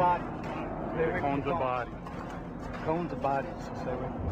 body. Cones of body. Cones of bodies. So say we.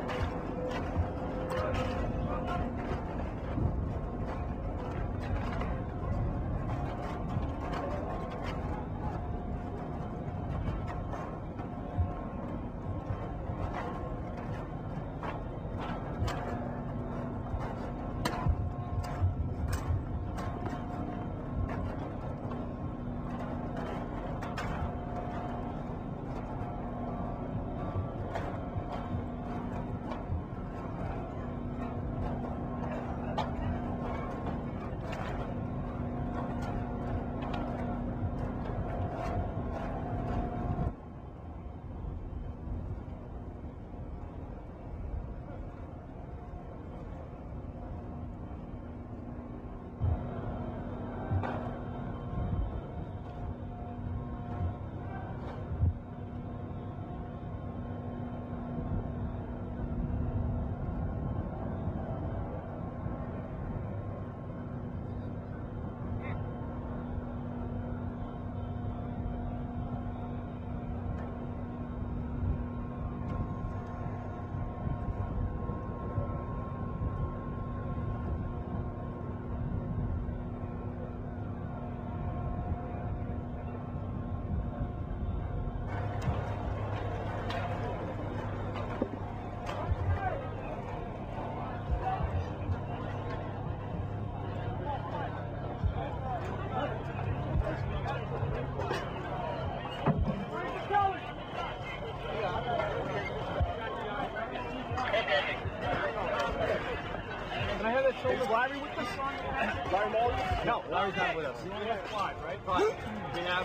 Can I have that shoulder? Is Larry with us? Larry Mullen? No, Larry's not with us. We only have 5, right? But we have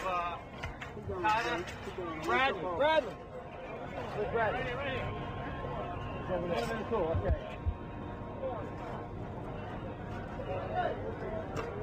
Tyler, Bradley. Where's Bradley? He's over there. Cool, okay.